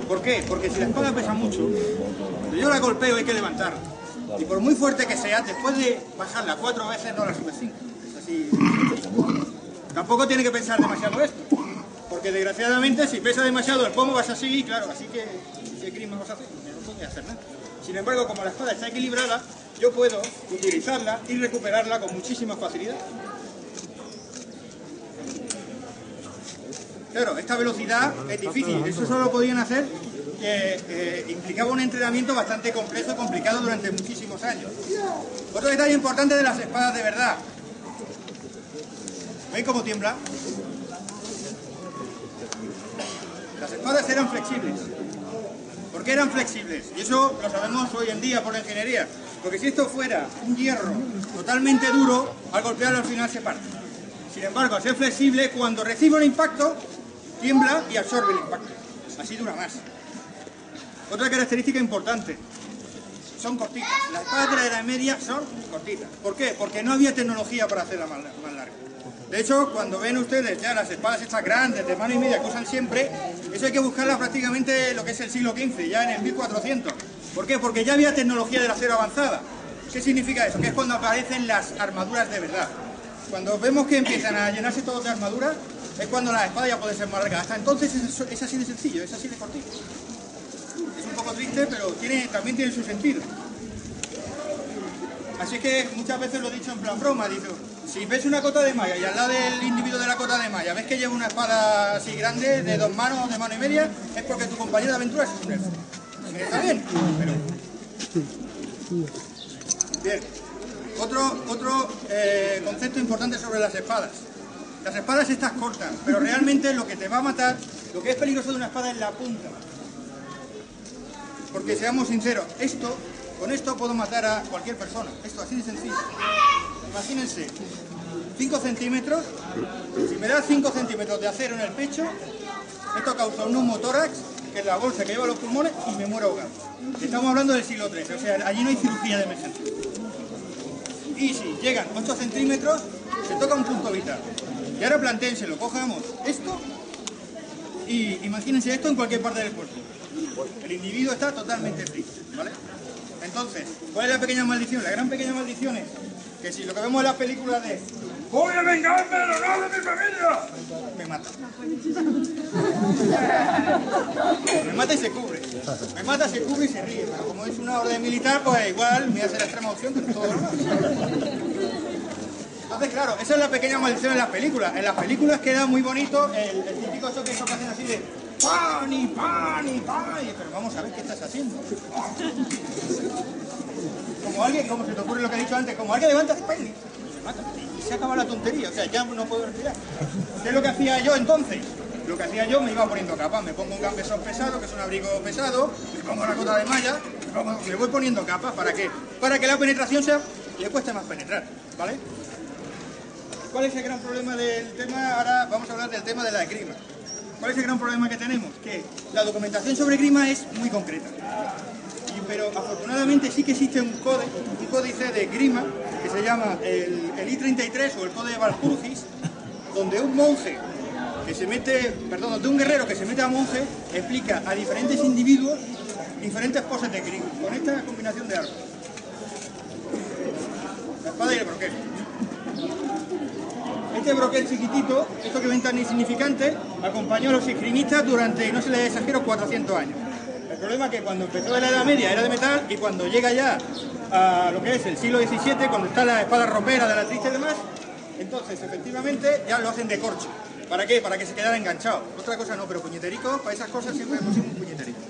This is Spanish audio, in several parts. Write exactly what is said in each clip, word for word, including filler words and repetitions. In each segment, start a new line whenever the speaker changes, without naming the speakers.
¿Por qué? Porque si la espada pesa mucho, cuando yo la golpeo hay que levantarla. Y por muy fuerte que sea, después de bajarla cuatro veces no la subes cinco. Es así. Tampoco tiene que pensar demasiado esto. Porque desgraciadamente si pesa demasiado el pomo vas así, claro, así que ¿qué grima vas a hacer? No puedes hacer nada. Sin embargo, como la espada está equilibrada, yo puedo utilizarla y recuperarla con muchísima facilidad. Claro, esta velocidad es difícil, eso solo lo podían hacer que eh, implicaba un entrenamiento bastante complejo y complicado durante muchísimos años. Otro detalle importante de las espadas de verdad. ¿Veis cómo tiembla? Las espadas eran flexibles. ¿Por qué eran flexibles? Y eso lo sabemos hoy en día por la ingeniería. Porque si esto fuera un hierro totalmente duro, al golpearlo al final se parte. Sin embargo, al ser flexible, cuando recibe un impacto, tiembla y absorbe el impacto. Así dura más. Otra característica importante, son cortitas. Las espadas de la Edad Media son cortitas. ¿Por qué? Porque no había tecnología para hacerla más, más larga. De hecho, cuando ven ustedes ya las espadas estas grandes de mano y media que usan siempre, eso hay que buscarla prácticamente lo que es el siglo quince, ya en el mil cuatrocientos. ¿Por qué? Porque ya había tecnología del acero avanzada. ¿Qué significa eso? Que es cuando aparecen las armaduras de verdad. Cuando vemos que empiezan a llenarse todos de armaduras, es cuando la espada ya puede ser más larga. Hasta entonces es, es así de sencillo, es así de cortito. Es un poco triste, pero tiene, también tiene su sentido. Así que muchas veces lo he dicho en plan broma, digo, si ves una cota de malla y al lado del individuo de la cota de malla ves que lleva una espada así grande, de dos manos, de mano y media, es porque tu compañero de aventura es un elfo. Está bien, pero... Bien. Otro, otro eh, concepto importante sobre las espadas. Las espadas estas cortan, pero realmente lo que te va a matar, lo que es peligroso de una espada es la punta. Porque seamos sinceros, esto, con esto puedo matar a cualquier persona. Esto así de sencillo. Imagínense, cinco centímetros, si me das cinco centímetros de acero en el pecho, esto causa un neumotórax, que es la bolsa que lleva los pulmones, y me muero ahogado. Estamos hablando del siglo trece, o sea, allí no hay cirugía de emergencia. Y si llegan ocho centímetros, se toca un punto vital. Y ahora plantéenselo, cojamos esto y imagínense esto en cualquier parte del cuerpo. El individuo está totalmente frío, ¿vale? Entonces, ¿cuál es la pequeña maldición? La gran pequeña maldición es que si lo que vemos en las películas de ¡voy a vengarme del honor de mi familia! Me mata. Me mata y se cubre. Me mata, se cubre y se ríe. Pero como es una orden militar, pues igual me hace la extrema opción que todo lo demás. Entonces, claro, esa es la pequeña maldición en las películas. En las películas queda muy bonito el, el típico eso que eso que hacen así de ¡pan y pan y pan! Pero vamos a ver qué estás haciendo. Como alguien, como se te ocurre lo que he dicho antes, como alguien levanta ¡pam! Y se mata. Y se acaba la tontería, o sea, ya no puedo respirar. ¿Qué es lo que hacía yo entonces? Lo que hacía yo, me iba poniendo capas, me pongo un campesón pesado, que es un abrigo pesado, me pongo la cota de malla, me, pongo, me voy poniendo capas, ¿para qué? Para que la penetración sea, y le cueste más penetrar, ¿vale? ¿Cuál es el gran problema del tema? Ahora vamos a hablar del tema de la esgrima. ¿Cuál es el gran problema que tenemos? Que la documentación sobre esgrima es muy concreta. Y, pero afortunadamente sí que existe un, códice, un códice de esgrima que se llama el, el I treinta y tres o el Códice de Walpurgis, donde un monje que se mete, perdón, donde un guerrero que se mete a monje explica a diferentes individuos diferentes poses de esgrima con esta combinación de armas. La espada y el broquel. Este broquel chiquitito, esto que ven tan insignificante, acompañó a los esgrimistas durante, no se les exagero, cuatrocientos años. El problema es que cuando empezó en la Edad Media era de metal y cuando llega ya a lo que es el siglo diecisiete, cuando está la espada ropera de la triste y demás, entonces efectivamente ya lo hacen de corcho. ¿Para qué? Para que se quedara enganchado. Otra cosa no, pero puñeterico, para esas cosas siempre pusimos un puñeterico.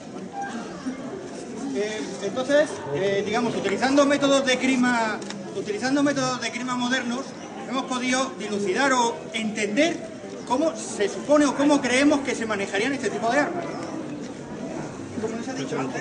Eh, entonces, eh, digamos, utilizando métodos de esgrima, utilizando métodos de esgrima modernos, hemos podido dilucidar o entender cómo se supone o cómo creemos que se manejarían este tipo de armas. Como les he dicho antes,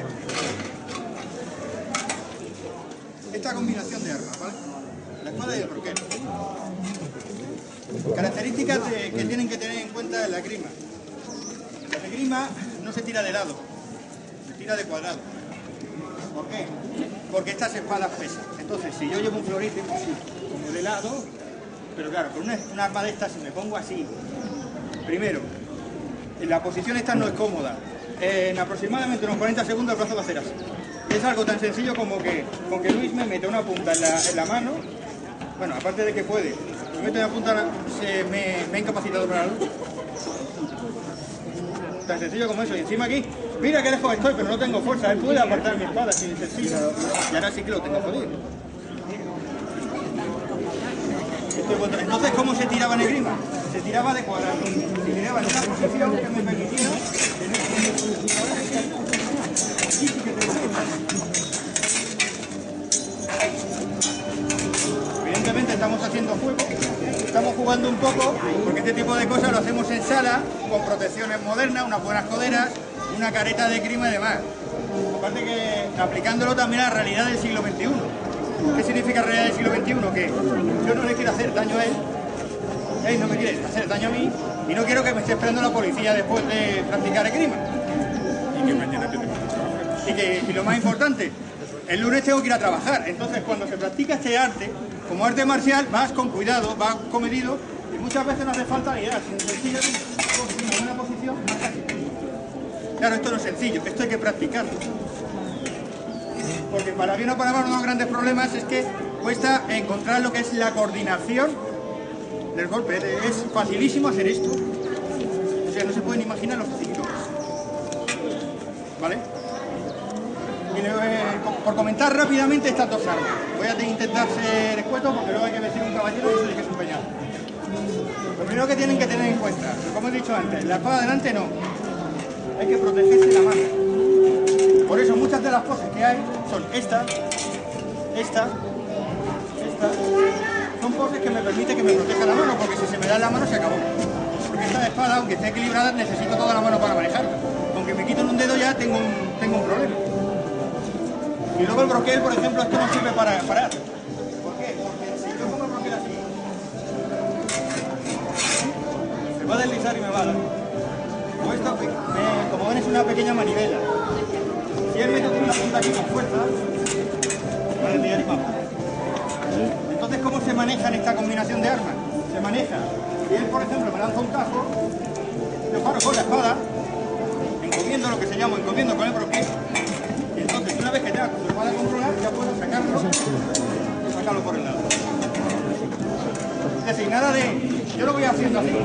esta combinación de armas, ¿vale? La espada y el broquel. Características de, que tienen que tener en cuenta en la esgrima. La esgrima no se tira de lado, se tira de cuadrado. ¿Por qué? Porque estas espadas pesan. Entonces, si yo llevo un florete, como de lado, pero claro, con una, una arma de estas, si me pongo así, primero, la posición esta no es cómoda. En aproximadamente unos cuarenta segundos el brazo va a hacer así. Es algo tan sencillo como que con que Luis me mete una punta en la, en la mano, bueno, aparte de que puede, me mete una punta, se me, me ha incapacitado para la luz. Tan sencillo como eso. Y encima aquí, mira que lejos estoy, pero no tengo fuerza. Él puede apartar mi espada sin sencillo. Y ahora sí que lo tengo jodido. Entonces, ¿cómo se tiraba en esgrima? Se tiraba de cuadrado. Se tiraba en una posición que me permitía tener... Evidentemente estamos haciendo juego, estamos jugando un poco, porque este tipo de cosas lo hacemos en sala, con protecciones modernas, unas buenas coderas, una careta de esgrima y demás. Aparte que aplicándolo también a la realidad del siglo veintiuno. ¿Qué significa realidad del siglo veintiuno? Que yo no le quiero hacer daño a él, él no me quiere hacer daño a mí, y no quiero que me esté esperando la policía después de practicar esgrima. Y que mañana te tengo que trabajar. Y, que, y lo más importante, el lunes tengo que ir a trabajar. Entonces, cuando se practica este arte, como arte marcial, vas con cuidado, vas comedido, y muchas veces no hace falta ni idea, sino sencillo, en una buena posición, más así. Claro, esto no es sencillo, esto hay que practicarlo. Porque para bien o para mal, uno de los grandes problemas es que cuesta encontrar lo que es la coordinación del golpe. Es facilísimo hacer esto. O sea, no se pueden imaginar los facilitos. ¿Vale? Y luego, eh, por comentar rápidamente estas dos armas. Voy a intentar ser escueto porque luego hay que vestir un caballero y eso sí que es un peñado. Lo primero que tienen que tener en cuenta, como he dicho antes, la espada delante no. Hay que protegerse la mano. Por eso muchas de las poses que hay son esta, esta, esta. Son poses que me permiten que me proteja la mano, porque si se me da la mano se acabó. Porque esta espada, aunque esté equilibrada, necesito toda la mano para manejarla. Aunque me quito en un dedo ya tengo un, tengo un problema. Y luego el broquel, por ejemplo, esto no sirve para parar. ¿Por qué? Porque si yo pongo el broquel así, se va a deslizar y me va a dar. O esto, me, como ven, es una pequeña manivela. Si él mete una punta aquí con fuerza, va a desviar y va. Entonces, ¿cómo se maneja en esta combinación de armas? Se maneja. Si él, por ejemplo, me lanza un tajo, yo paro con la espada, encomiendo lo que se llama encomiendo con el broquel. Y entonces, una vez que tenga tu espada controlada, ya puedo sacarlo y sacarlo por el lado. Es decir, nada de... Yo lo voy haciendo así.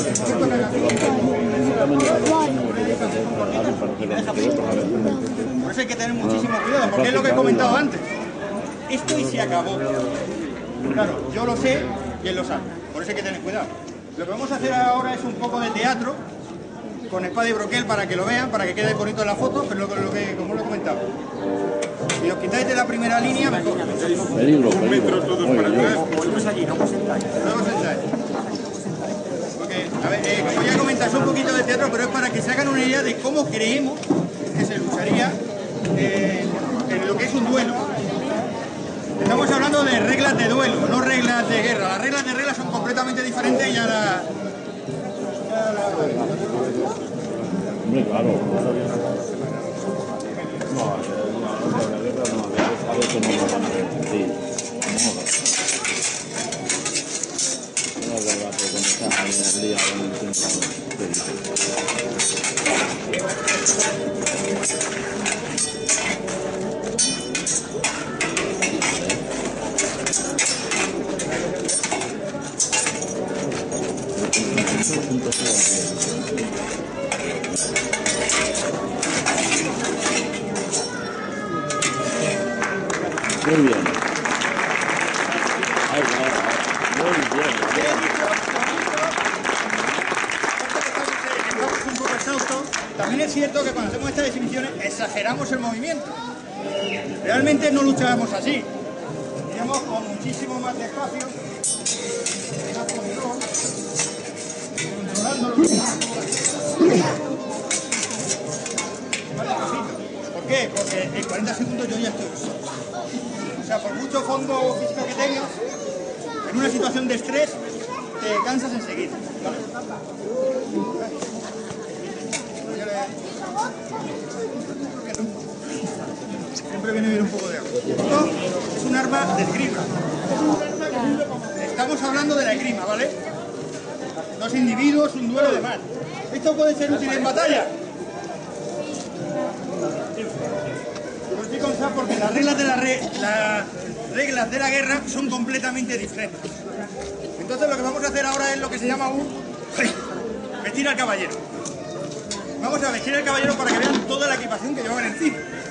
Por eso hay que tener muchísimo cuidado, porque es lo que he comentado antes. Esto y se acabó. Claro, yo lo sé y él lo sabe. Por eso hay que tener cuidado. Lo que vamos a hacer ahora es un poco de teatro, con espada y broquel para que lo vean, para que quede bonito en la foto, pero lo, lo que, como lo he comentado. Si os quitáis de la primera línea, mejor.
Peligro, peligro.
Luego sentáis. Luego sentáis. Porque, a ver, eh, voy a comentar un poquito de teatro, pero es para que se hagan una idea de cómo creemos que se lucharía eh, en lo que es un duelo. Estamos hablando de reglas de duelo, no reglas de guerra. Las reglas de regla son completamente diferentes y a la...
Hombre, claro. No, la guerra no, a veces no lo van a ver. Sí, no, la verdad, porque cuando estás ahí en el día, en el tiempo, muy bien. Ay, muy bien.
Un poco exhausto. También es cierto que cuando hacemos estas exhibiciones exageramos el movimiento. Realmente no luchábamos así. Iríamos con muchísimo más despacio, más control, controlándolo. ¿Por qué? Porque en cuarenta segundos yo ya estoy. O sea, por mucho fondo físico que tengas, en una situación de estrés, te cansas enseguida. ¿Vale? Siempre viene bien un poco de agua. Esto es un arma de esgrima. Estamos hablando de la esgrima, ¿vale? No Dos individuos, un duelo de más. ¿Esto puede ser útil en batalla? Pues sí, con Sam, porque las reglas de la, re, las reglas de la guerra son completamente diferentes. Entonces lo que vamos a hacer ahora es lo que se llama un vestir al caballero. Vamos a vestir al caballero para que vean toda la equipación que llevaban encima.